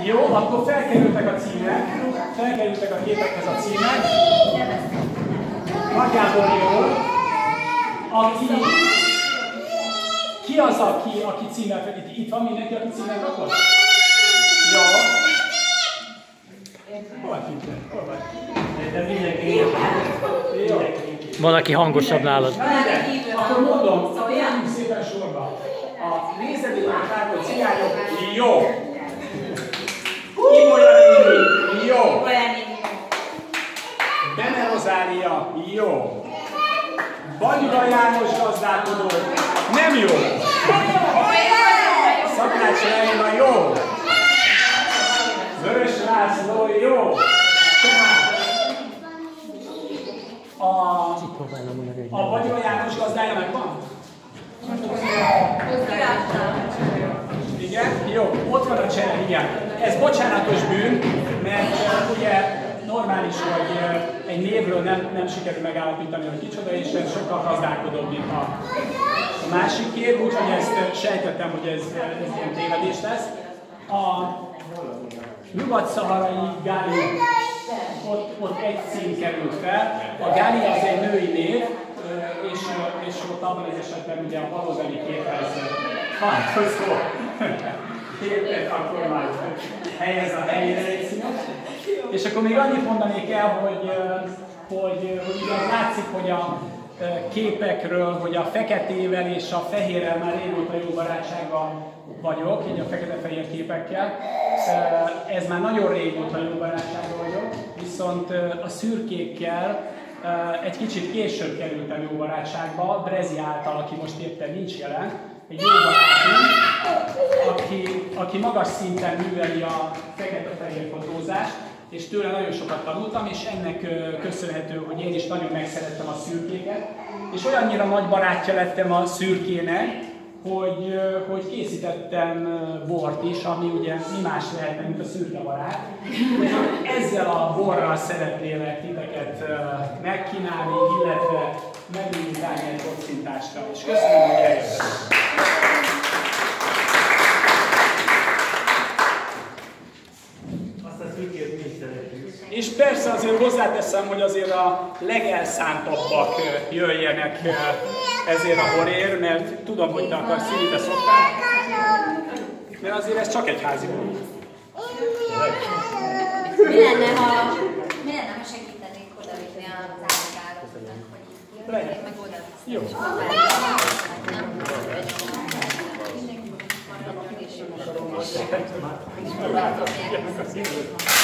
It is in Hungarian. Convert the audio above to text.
Jó, akkor felkerültek a címek, felkerültek a képekhez a címek. Nagyjából jó. Ki az, aki címmel, itt van mindenki, aki címmel rakott? Jó. Hol van? De mindenki. Jó. Van, aki hangosabb nálad. Akkor mondom, álljunk szépen sorba. A nézedéktából cigányok, jó. Ibolya néni, jó. Bene Rozália, jó. Banyura János gazdálkodó, nem jó. Szakács Leila, jó. Vörös László, jó. A Banyura János gazdája megvan? Igen? Jó, ott van a csere, igen. Ez bocsánatos bűn, mert ugye normális, hogy egy névről nem sikerül megállapítani, hogy kicsoda, és ez sokkal gazdálkodóbb, mint a másik kép, úgyhogy ezt sejtettem, hogy ez ilyen tévedés lesz. A nyugat-szaharai Gali, ott egy cím került fel. A Gali az egy női név, és ott abban az esetben ugye a baloldali képhez változó képet akkor már helyez a helyére egy színes. És akkor még annyit mondanék el, hogy ugye látszik, hogy a képekről, hogy a feketével és a fehérrel már régóta jó barátságban vagyok, így a fekete-fehér képekkel. Ez már nagyon régóta jó barátságban vagyok, viszont a szürkékkel egy kicsit később kerültem jó barátságba, Brezi által, aki most éppen nincs jelen, egy jó barátunk, aki magas szinten műveli a fekete-fehér fotózást, és tőle nagyon sokat tanultam, és ennek köszönhető, hogy én is nagyon megszerettem a szürkéket, és olyannyira nagy barátja lettem a szürkének, hogy készítettem bort is, ami ugye mi más lehetne, mint a szürke barát. Ezzel a borral szeretnélek titeket megkínálni, illetve meginvitálni egy kocintásra. És köszönöm, hogy eljöttetek! És persze azért hozzáteszem, hogy azért a legelszántabbak jöjjenek ezért a borért, mert tudom, hogy te akarsz szívni, te szoktál, mert azért ez csak egy házi bor. Mi lenne, ha segítenék odavinni az állagáratoknak, hogy így meg oda? Jó. Nem?